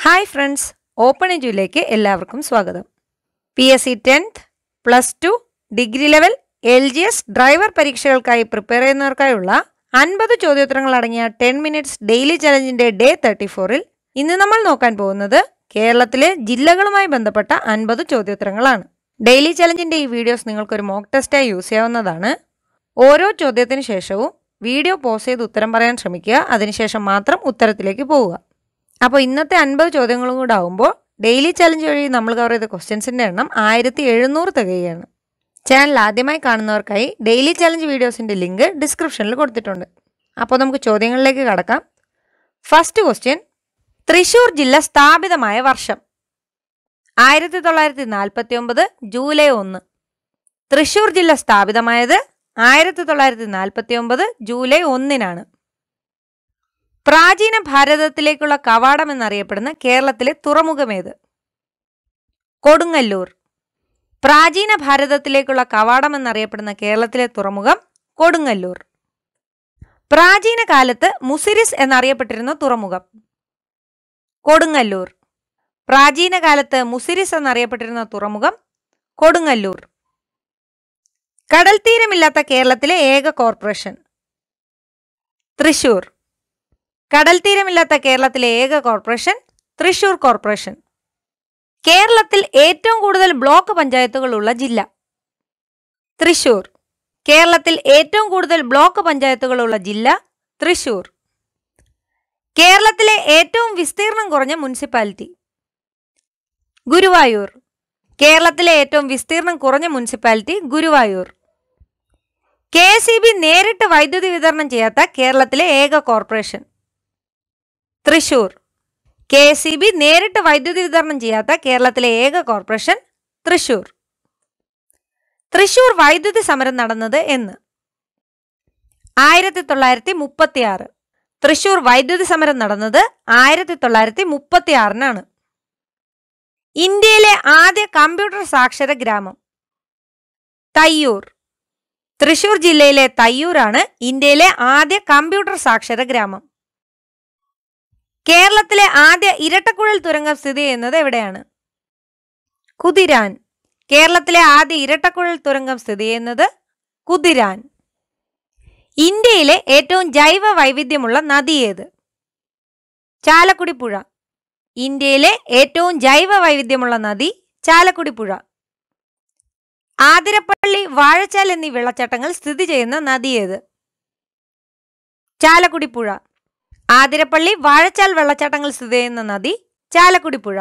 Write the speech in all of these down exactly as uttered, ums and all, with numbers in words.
Hi friends, Open Eduയിലേക്ക് എല്ലാവർക്കും സ്വാഗതം. P S C tenth, plus two, degree level, L G S driver പരീക്ഷകൾക്കായി prepare ചെയ്യുന്നവർക്കായുള്ള അൻപത് ചോദ്യോത്തരങ്ങൾ അടങ്ങിയ ten minutes ഡെയിലി ചലഞ്ചിന്റെ ഡേ thirty-four-ൽ ഇന്ന് നമ്മൾ നോക്കാൻ പോകുന്നത് കേരളത്തിലെ ജില്ലകളുമായി ബന്ധപ്പെട്ട അൻപത് ചോദ്യോത്തരങ്ങളാണ്. ഡെയിലി ചലഞ്ചിന്റെ ഈ വീഡിയോസ് നിങ്ങൾക്ക് ഒരു മോക്ക് ടെസ്റ്റായി യൂസ് ചെയ്യാവുന്നതാണ്. ഓരോ ചോദ്യത്തിന് ശേഷവും വീഡിയോ പോസ് ചെയ്ത് ഉത്തരം പറയാൻ ശ്രമിക്കുക. അതിനുശേഷം മാത്രം ഉത്തരത്തിലേക്ക് പോവുക. അപ്പോൾ ഇന്നത്തെ അൻപത് ചോദ്യങ്ങളും കൂടെ ആകുമ്പോൾ ഡെയിലി ചലഞ്ച് വഴി നമ്മൾ കവർ ചെയ്ത ക്വസ്റ്റ്യൻസിൻ്റെ എണ്ണം ആയിരത്തി എഴുന്നൂറ് തികയാണ്. ചാനൽ ആദ്യമായി കാണുന്നവർക്കായി ഡെയിലി ചലഞ്ച് വീഡിയോസിൻ്റെ ലിങ്ക് ഡിസ്ക്രിപ്ഷനിൽ കൊടുത്തിട്ടുണ്ട്. അപ്പോൾ നമുക്ക് ചോദ്യങ്ങളിലേക്ക് കടക്കാം. ഫസ്റ്റ് ക്വസ്റ്റ്യൻ, തൃശ്ശൂർ ജില്ല സ്ഥാപിതമായ വർഷം ആയിരത്തി തൊള്ളായിരത്തി നാൽപ്പത്തി ഒമ്പത് ജൂലൈ ഒന്ന്. തൃശ്ശൂർ ജില്ല സ്ഥാപിതമായത് ആയിരത്തി തൊള്ളായിരത്തി നാൽപ്പത്തി ഒമ്പത് ജൂലൈ ഒന്നിനാണ്. പ്രാചീന ഭാരതത്തിലേക്കുള്ള കവാടം എന്നറിയപ്പെടുന്ന കേരളത്തിലെ തുറമുഖമേത്? കൊടുങ്ങല്ലൂർ. പ്രാചീന ഭാരതത്തിലേക്കുള്ള കവാടം എന്നറിയപ്പെടുന്ന കേരളത്തിലെ തുറമുഖം കൊടുങ്ങല്ലൂർ. പ്രാചീന കാലത്ത് മുസിരിസ് എന്നറിയപ്പെട്ടിരുന്ന തുറമുഖം കൊടുങ്ങല്ലൂർ. പ്രാചീന കാലത്ത് മുസിരിസ് എന്നറിയപ്പെട്ടിരുന്ന തുറമുഖം കൊടുങ്ങല്ലൂർ. കടൽ തീരമില്ലാത്ത കേരളത്തിലെ ഏക കോർപ്പറേഷൻ തൃശൂർ. കടൽ തീരമില്ലാത്ത കേരളത്തിലെ ഏക കോർപ്പറേഷൻ തൃശൂർ കോർപ്പറേഷൻ. കേരളത്തിൽ ഏറ്റവും കൂടുതൽ ബ്ലോക്ക് പഞ്ചായത്തുകളുള്ള ജില്ല തൃശൂർ. കേരളത്തിൽ ഏറ്റവും കൂടുതൽ ബ്ലോക്ക് പഞ്ചായത്തുകളുള്ള ജില്ല തൃശൂർ. കേരളത്തിലെ ഏറ്റവും വിസ്തീർണം കുറഞ്ഞ മുനിസിപ്പാലിറ്റി ഗുരുവായൂർ. കേരളത്തിലെ ഏറ്റവും വിസ്തീർണം കുറഞ്ഞ municipality Guruvayur. K S E B നേരിട്ട് വൈദ്യുതി വിതരണം ചെയ്യാത്ത കേരളത്തിലെ ഏക corporation Thrissur. K S E B നേരിട്ട് വൈദ്യുതി വിതരണം ചെയ്യാത്ത കേരളത്തിലെ ഏക കോർപ്പറേഷൻ തൃശൂർ. തൃശൂർ വൈദ്യുതി സമരം നടന്നത് എന്ന്? ആയിരത്തി തൊള്ളായിരത്തി മുപ്പത്തി ആറ്. തൃശൂർ വൈദ്യുതി സമരം നടന്നത് ആയിരത്തി തൊള്ളായിരത്തി മുപ്പത്തി ആറിനാണ്. ഇന്ത്യയിലെ ആദ്യ കമ്പ്യൂട്ടർ സാക്ഷര ഗ്രാമം തയ്യൂർ. തൃശൂർ ജില്ലയിലെ തയ്യൂരാണ് ഇന്ത്യയിലെ ആദ്യ കമ്പ്യൂട്ടർ സാക്ഷര ഗ്രാമം. കേരളത്തിലെ ആദ്യ ഇരട്ടക്കുഴൽ തുരങ്കം സ്ഥിതി ചെയ്യുന്നത് എവിടെയാണ്? കുതിരാൻ. കേരളത്തിലെ ആദ്യ ഇരട്ടക്കുഴൽ തുരങ്കം സ്ഥിതി ചെയ്യുന്നത് കുതിരാൻ. ഇന്ത്യയിലെ ഏറ്റവും ജൈവ വൈവിധ്യമുള്ള നദി ഏത്? ചാലക്കുടി പുഴ. ഇന്ത്യയിലെ ഏറ്റവും ജൈവ വൈവിധ്യമുള്ള നദി ചാലക്കുടി പുഴ. ആതിരപ്പള്ളി, വാഴച്ചാൽ എന്നീ വെള്ളച്ചാട്ടങ്ങൾ സ്ഥിതി ചെയ്യുന്ന നദി ഏത്? ചാലക്കുടി പുഴ. ആതിരപ്പള്ളി, വാഴച്ചാൽ വെള്ളച്ചാട്ടങ്ങൾ സ്ഥിതി ചെയ്യുന്ന നദി ചാലക്കുടി പുഴ.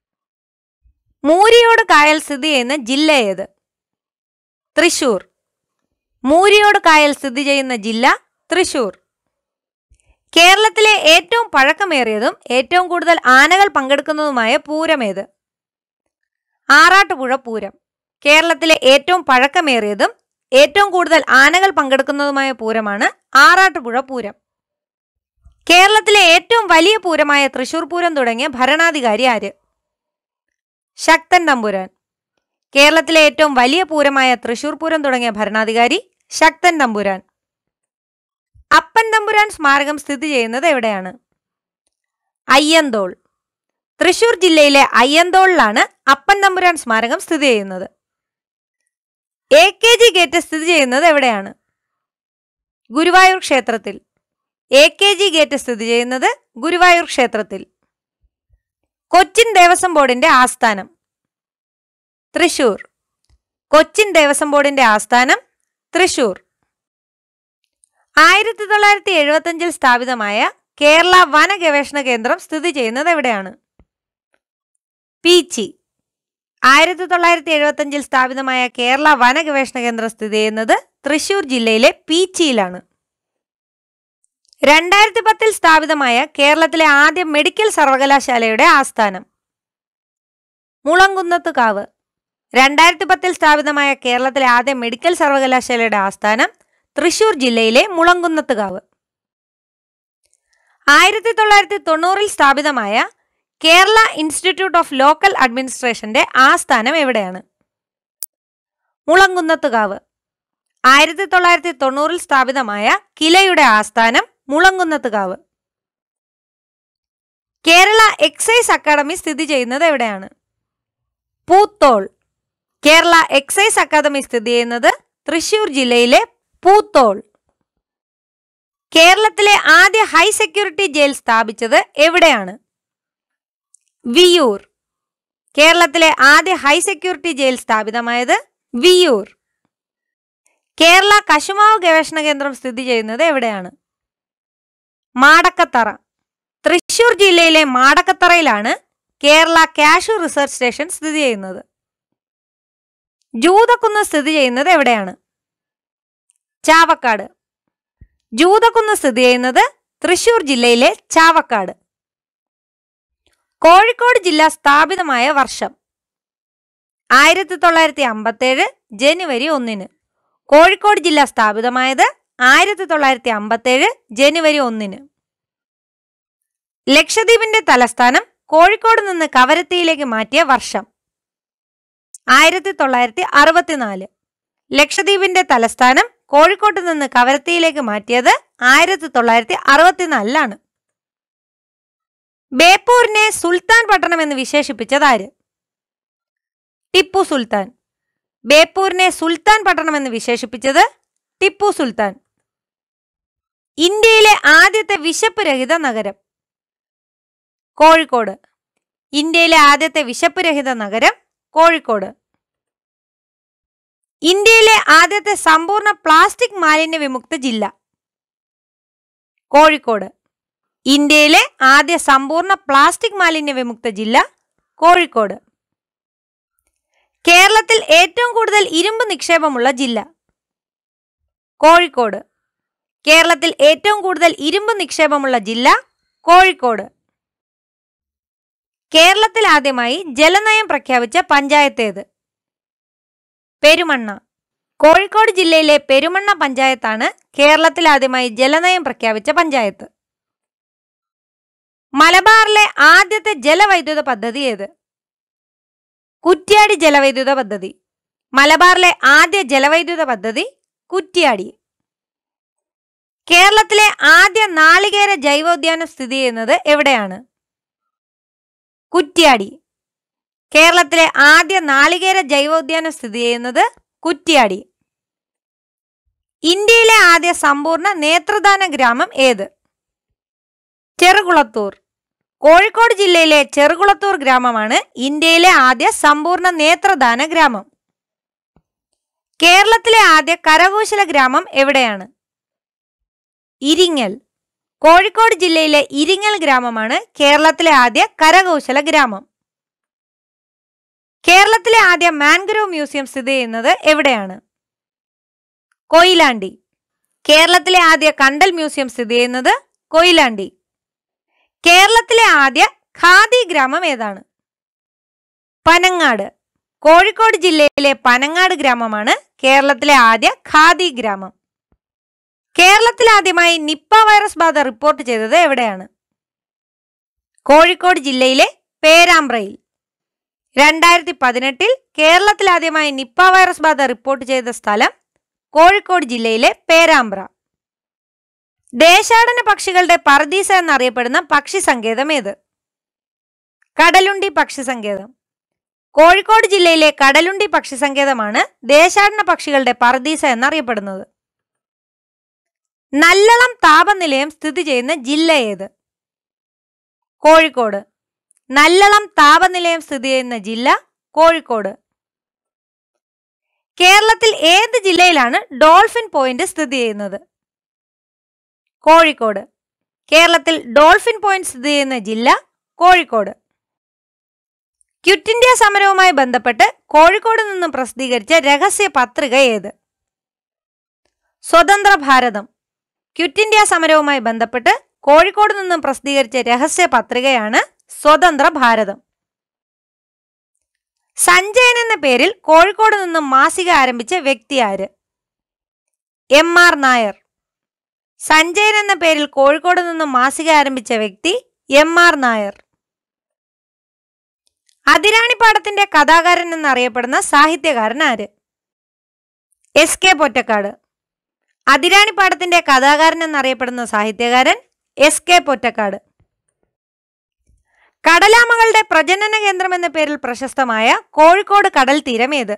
മൂരിയോട് കായൽ സ്ഥിതി ചെയ്യുന്ന ജില്ല ഏത്? തൃശൂർ. മൂരിയോട് കായൽ സ്ഥിതി ചെയ്യുന്ന ജില്ല തൃശൂർ. കേരളത്തിലെ ഏറ്റവും പഴക്കമേറിയതും ഏറ്റവും കൂടുതൽ ആനകൾ പങ്കെടുക്കുന്നതുമായ പൂരമേത്? ആറാട്ടുപുഴ പൂരം. കേരളത്തിലെ ഏറ്റവും പഴക്കമേറിയതും ഏറ്റവും കൂടുതൽ ആനകൾ പങ്കെടുക്കുന്നതുമായ പൂരമാണ് ആറാട്ടുപുഴ പൂരം. കേരളത്തിലെ ഏറ്റവും വലിയ പൂരമായ തൃശൂർ പൂരം തുടങ്ങിയ ഭരണാധികാരി ആര്? ശക്തൻ തമ്പുരാൻ. കേരളത്തിലെ ഏറ്റവും വലിയ പൂരമായ തൃശൂർ പൂരം തുടങ്ങിയ ഭരണാധികാരി ശക്തൻ തമ്പുരാൻ. അപ്പൻ തമ്പുരാൻ സ്മാരകം സ്ഥിതി ചെയ്യുന്നത് എവിടെയാണ്? അയ്യന്തോൾ. തൃശൂർ ജില്ലയിലെ അയ്യന്തോളിലാണ് അപ്പൻ തമ്പുരാൻ സ്മാരകം സ്ഥിതി ചെയ്യുന്നത്. എ കെ ജി ഗേറ്റ് സ്ഥിതി ചെയ്യുന്നത് എവിടെയാണ്? ഗുരുവായൂർ ക്ഷേത്രത്തിൽ. എ കെ ജി ഗേറ്റ് സ്ഥിതി ചെയ്യുന്നത് ഗുരുവായൂർ ക്ഷേത്രത്തിൽ. കൊച്ചിൻ ദേവസ്വം ബോർഡിന്റെ ആസ്ഥാനം തൃശൂർ. കൊച്ചിൻ ദേവസ്വം ബോർഡിന്റെ ആസ്ഥാനം തൃശൂർ. ആയിരത്തി തൊള്ളായിരത്തി എഴുപത്തി അഞ്ചിൽ സ്ഥാപിതമായ കേരള വന ഗവേഷണ കേന്ദ്രം സ്ഥിതി ചെയ്യുന്നത് എവിടെയാണ്? പീച്ചി. ആയിരത്തി തൊള്ളായിരത്തി എഴുപത്തി അഞ്ചിൽ സ്ഥാപിതമായ കേരള വന ഗവേഷണ കേന്ദ്രം സ്ഥിതി ചെയ്യുന്നത് തൃശൂർ ജില്ലയിലെ പീച്ചിയിലാണ്. രണ്ടായിരത്തി പത്തിൽ സ്ഥാപിതമായ കേരളത്തിലെ ആദ്യ മെഡിക്കൽ സർവകലാശാലയുടെ ആസ്ഥാനം മുളങ്കുന്നത്ത് കാവ്. രണ്ടായിരത്തി പത്തിൽ സ്ഥാപിതമായ കേരളത്തിലെ ആദ്യ മെഡിക്കൽ സർവകലാശാലയുടെ ആസ്ഥാനം തൃശൂർ ജില്ലയിലെ മുളങ്കുന്നത്ത് കാവ്. ആയിരത്തി തൊള്ളായിരത്തി തൊണ്ണൂറിൽ സ്ഥാപിതമായ കേരള ഇൻസ്റ്റിറ്റ്യൂട്ട് ഓഫ് ലോക്കൽ അഡ്മിനിസ്ട്രേഷന്റെ ആസ്ഥാനം എവിടെയാണ്? മുളങ്കുന്നത്ത് കാവ്. ആയിരത്തി തൊള്ളായിരത്തി തൊണ്ണൂറിൽ സ്ഥാപിതമായ കിലയുടെ ആസ്ഥാനം Mulankunnathukavu. Kerala excise academy സ്ഥിതി ചെയ്യുന്നത് എവിടെയാണ്? പൂത്തോൾ. കേരള എക്സൈസ് അക്കാദമി സ്ഥിതി ചെയ്യുന്നത് തൃശൂർ ജില്ലയിലെ പൂത്തോൾ. കേരളത്തിലെ ആദ്യ ഹൈ സെക്യൂരിറ്റി ജയിൽ സ്ഥാപിച്ചത് എവിടെയാണ്? വിയ്യൂർ. കേരളത്തിലെ ആദ്യ ഹൈ സെക്യൂരിറ്റി ജയിൽ സ്ഥാപിതമായത് വിയ്യൂർ. കേരള കശുമാവ് ഗവേഷണ കേന്ദ്രം സ്ഥിതി ചെയ്യുന്നത് എവിടെയാണ്? മാടക്കത്തറ. തൃശൂർ ജില്ലയിലെ മാടക്കത്തറയിലാണ് കേരള കാഷ്യൂ റിസർച്ച് സ്റ്റേഷൻ സ്ഥിതി ചെയ്യുന്നത്. ജൂതക്കുന്ന് സ്ഥിതി ചെയ്യുന്നത് എവിടെയാണ്? ചാവക്കാട്. ജൂതക്കുന്ന് സ്ഥിതി ചെയ്യുന്നത് തൃശൂർ ജില്ലയിലെ ചാവക്കാട്. കോഴിക്കോട് ജില്ല സ്ഥാപിതമായ വർഷം? ആയിരത്തി തൊള്ളായിരത്തി അമ്പത്തേഴ് ജനുവരി ഒന്നിന്. കോഴിക്കോട് ജില്ല സ്ഥാപിതമായത് ആയിരത്തി തൊള്ളായിരത്തി അമ്പത്തേഴ് ജനുവരി ഒന്നിന്. ലക്ഷദ്വീപിന്റെ തലസ്ഥാനം കോഴിക്കോട് നിന്ന് കവരത്തിയിലേക്ക് മാറ്റിയ വർഷം? ആയിരത്തി തൊള്ളായിരത്തി അറുപത്തിനാല്. ലക്ഷദ്വീപിന്റെ തലസ്ഥാനം കോഴിക്കോട്ട് നിന്ന് കവരത്തിയിലേക്ക് മാറ്റിയത് ആയിരത്തി തൊള്ളായിരത്തി അറുപത്തിനാലിലാണ്. ബേപ്പൂരിനെ സുൽത്താൻ പട്ടണം എന്ന് വിശേഷിപ്പിച്ചത് ആര്? ടിപ്പു സുൽത്താൻ. ബേപ്പൂരിനെ സുൽത്താൻ പട്ടണം എന്ന് വിശേഷിപ്പിച്ചത് ടിപ്പു സുൽത്താൻ. ഇന്ത്യയിലെ ആദ്യത്തെ വിശപ്പ് രഹിത നഗരം? കോഴിക്കോട്. ഇന്ത്യയിലെ ആദ്യത്തെ വിശപ്പ് രഹിത നഗരം കോഴിക്കോട്. ഇന്ത്യയിലെ ആദ്യത്തെ സമ്പൂർണ്ണ പ്ലാസ്റ്റിക് മാലിന്യ വിമുക്ത ജില്ല? കോഴിക്കോട്. ഇന്ത്യയിലെ ആദ്യ സമ്പൂർണ്ണ പ്ലാസ്റ്റിക് മാലിന്യ വിമുക്ത ജില്ല കോഴിക്കോട്. കേരളത്തിൽ ഏറ്റവും കൂടുതൽ ഇരുമ്പ് നിക്ഷേപമുള്ള ജില്ല? കോഴിക്കോട്. കേരളത്തിൽ ഏറ്റവും കൂടുതൽ ഇരുമ്പ് നിക്ഷേപമുള്ള ജില്ല കോഴിക്കോട്. കേരളത്തിൽ ആദ്യമായി ജലനയം പ്രഖ്യാപിച്ച പഞ്ചായത്ത് ഏത്? പെരുമണ്ണ. കോഴിക്കോട് ജില്ലയിലെ പെരുമണ്ണ പഞ്ചായത്താണ് കേരളത്തിൽ ആദ്യമായി ജലനയം പ്രഖ്യാപിച്ച പഞ്ചായത്ത്. മലബാറിലെ ആദ്യത്തെ ജലവൈദ്യുത പദ്ധതി ഏത്? കുറ്റ്യാടി ജലവൈദ്യുത പദ്ധതി. മലബാറിലെ ആദ്യ ജലവൈദ്യുത പദ്ധതി കുറ്റ്യാടി. കേരളത്തിലെ ആദ്യ നാളികേര ജൈവോദ്യാനം സ്ഥിതി ചെയ്യുന്നത് എവിടെയാണ്? കുറ്റ്യാടി. കേരളത്തിലെ ആദ്യ നാളികേര ജൈവോദ്യാനം സ്ഥിതി ചെയ്യുന്നത് കുറ്റ്യാടി. ഇന്ത്യയിലെ ആദ്യ സമ്പൂർണ്ണ നേത്രദാന ഗ്രാമം ഏത്? ചെറുകുളത്തൂർ. കോഴിക്കോട് ജില്ലയിലെ ചെറുകുളത്തൂർ ഗ്രാമമാണ് ഇന്ത്യയിലെ ആദ്യ സമ്പൂർണ്ണ നേത്രദാന ഗ്രാമം. കേരളത്തിലെ ആദ്യ കരകൗശല ഗ്രാമം എവിടെയാണ്? ഇരിങ്ങൽ. കോഴിക്കോട് ജില്ലയിലെ ഇരിങ്ങൽ ഗ്രാമമാണ് കേരളത്തിലെ ആദ്യ കരകൗശല ഗ്രാമം. കേരളത്തിലെ ആദ്യ മാൻഗ്രൂവ് മ്യൂസിയം സ്ഥിതി ചെയ്യുന്നത് എവിടെയാണ്? കൊയിലാണ്ടി. കേരളത്തിലെ ആദ്യ കണ്ടൽ മ്യൂസിയം സ്ഥിതി ചെയ്യുന്നത് കൊയിലാണ്ടി. കേരളത്തിലെ ആദ്യ ഖാദി ഗ്രാമം ഏതാണ്? പനങ്ങാട്. കോഴിക്കോട് ജില്ലയിലെ പനങ്ങാട് ഗ്രാമമാണ് കേരളത്തിലെ ആദ്യ ഖാദി ഗ്രാമം. കേരളത്തിൽ ആദ്യമായി നിപ്പ വൈറസ് ബാധ റിപ്പോർട്ട് ചെയ്തത് എവിടെയാണ്? കോഴിക്കോട് ജില്ലയിലെ പേരാമ്പ്രയിൽ. രണ്ടായിരത്തി പതിനെട്ടിൽ കേരളത്തിൽ ആദ്യമായി നിപ്പ വൈറസ് ബാധ റിപ്പോർട്ട് ചെയ്ത സ്ഥലം കോഴിക്കോട് ജില്ലയിലെ പേരാമ്പ്ര. ദേശാടന പക്ഷികളുടെ പർദീസ എന്നറിയപ്പെടുന്ന പക്ഷി സങ്കേതം ഏത്? കടലുണ്ടി പക്ഷി സങ്കേതം. കോഴിക്കോട് ജില്ലയിലെ കടലുണ്ടി പക്ഷി സങ്കേതമാണ് ദേശാടന പക്ഷികളുടെ പർദീസ എന്നറിയപ്പെടുന്നത്. നല്ലളം താപനിലയം സ്ഥിതി ചെയ്യുന്ന ജില്ല ഏത്? കോഴിക്കോട്. നല്ലളം താപനിലയം സ്ഥിതി ചെയ്യുന്ന ജില്ല കോഴിക്കോട്. കേരളത്തിൽ ഏത് ജില്ലയിലാണ് ഡോൾഫിൻ പോയിന്റ് സ്ഥിതി ചെയ്യുന്നത്? കോഴിക്കോട്. കേരളത്തിൽ ഡോൾഫിൻ പോയിന്റ് സ്ഥിതി ചെയ്യുന്ന ജില്ല കോഴിക്കോട്. ക്വിറ്റ് ഇന്ത്യ സമരവുമായി ബന്ധപ്പെട്ട് കോഴിക്കോട് നിന്നും പ്രസിദ്ധീകരിച്ച രഹസ്യ പത്രിക ഏത്? സ്വതന്ത്ര ഭാരതം. ക്വിറ്റ് ഇന്ത്യ സമരവുമായി ബന്ധപ്പെട്ട് കോഴിക്കോട് നിന്നും പ്രസിദ്ധീകരിച്ച രഹസ്യ പത്രികയാണ് സ്വതന്ത്ര ഭാരതം. സഞ്ജയൻ എന്ന പേരിൽ കോഴിക്കോട് നിന്നും മാസിക ആരംഭിച്ച വ്യക്തി ആര്? M R Nair. സഞ്ജയൻ എന്ന പേരിൽ കോഴിക്കോട് നിന്നും മാസിക ആരംഭിച്ച വ്യക്തി എം ആർ നായർ. അതിരാണിപ്പാടത്തിന്റെ കഥാകാരൻ എന്നറിയപ്പെടുന്ന സാഹിത്യകാരൻ ആര്? S K Pottekkatt. അതിരാണിപ്പാടത്തിന്റെ കഥാകാരൻ എന്നറിയപ്പെടുന്ന സാഹിത്യകാരൻ എസ് കെ പൊറ്റക്കാട്. കടലാമകളുടെ പ്രജനന കേന്ദ്രം എന്ന പേരിൽ പ്രശസ്തമായ കോഴിക്കോട് കടൽ തീരം ഏത്?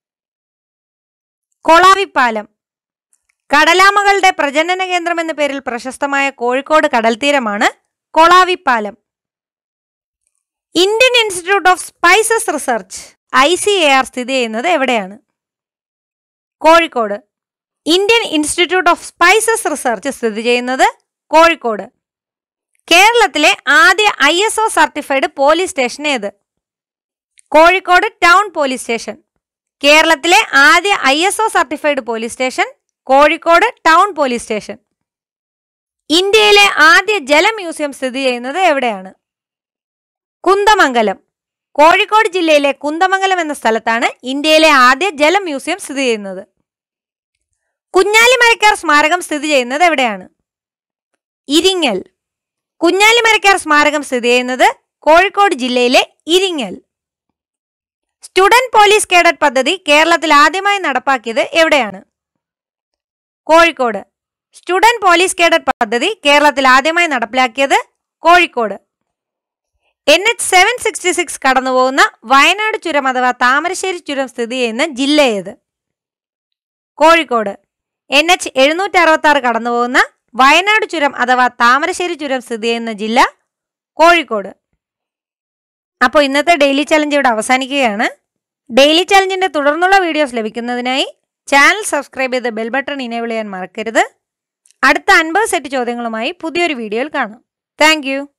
കൊളാവിപ്പാലം. കടലാമകളുടെ പ്രജനന കേന്ദ്രം എന്ന പേരിൽ പ്രശസ്തമായ കോഴിക്കോട് കടൽ തീരമാണ് Kolavipalam. Indian institute of spices research I C A R സ്ഥിതി ചെയ്യുന്നത് എവിടെയാണ്? Kozhikode. Indian institute of spices research സ്ഥിതി ചെയ്യുന്നത് കോഴിക്കോട്. കേരളത്തിലെ ആദ്യ I S O certified police station ഏത്? Kozhikode town police station. കേരളത്തിലെ ആദ്യ I S O certified police station Kozhikode town police station. ഇന്ത്യയിലെ ആദ്യ ജല മ്യൂസിയം സ്ഥിതി ചെയ്യുന്നത് എവിടെയാണ്? കുന്ദമംഗലം. കോഴിക്കോട് ജില്ലയിലെ കുന്ദമംഗലം എന്ന സ്ഥലത്താണ് ഇന്ത്യയിലെ ആദ്യ ജല മ്യൂസിയം സ്ഥിതി ചെയ്യുന്നത്. കുഞ്ഞാലിമരക്കാർ സ്മാരകം സ്ഥിതി ചെയ്യുന്നത് എവിടെയാണ്? ഇരിങ്ങൽ. കുഞ്ഞാലിമരക്കാർ സ്മാരകം സ്ഥിതി ചെയ്യുന്നത് കോഴിക്കോട് ജില്ലയിലെ ഇരിങ്ങൽ. സ്റ്റുഡന്റ് പോലീസ് കേഡറ്റ് പദ്ധതി കേരളത്തിൽ ആദ്യമായി നടപ്പാക്കിയത് എവിടെയാണ്? കോഴിക്കോട്. സ്റ്റുഡന്റ് പോലീസ് കേഡറ്റ് പദ്ധതി കേരളത്തിൽ ആദ്യമായി നടപ്പിലാക്കിയത് Kozhikode. N H seven sixty six കടന്നുപോകുന്ന വയനാട് ചുരം അഥവാ താമരശ്ശേരി ചുരം സ്ഥിതി ചെയ്യുന്ന ജില്ല ഏത്? കോഴിക്കോട്. എൻ എച്ച് എഴുന്നൂറ്റി അറുപത്തി ആറ് കടന്നുപോകുന്ന വയനാട് ചുരം അഥവാ താമരശ്ശേരി ചുരം സ്ഥിതി ചെയ്യുന്ന ജില്ല കോഴിക്കോട്. അപ്പോൾ ഇന്നത്തെ ഡെയിലി ചലഞ്ച് ഇവിടെ അവസാനിക്കുകയാണ്. ഡെയിലി ചലഞ്ചിന്റെ തുടർന്നുള്ള വീഡിയോസ് ലഭിക്കുന്നതിനായി ചാനൽ സബ്സ്ക്രൈബ് ചെയ്ത് ബെൽ ബട്ടൺ ഇനേബിൾ ചെയ്യാൻ മറക്കരുത്. അടുത്ത അൻപത് സെറ്റ് ചോദ്യങ്ങളുമായി പുതിയൊരു വീഡിയോയിൽ കാണാം. താങ്ക്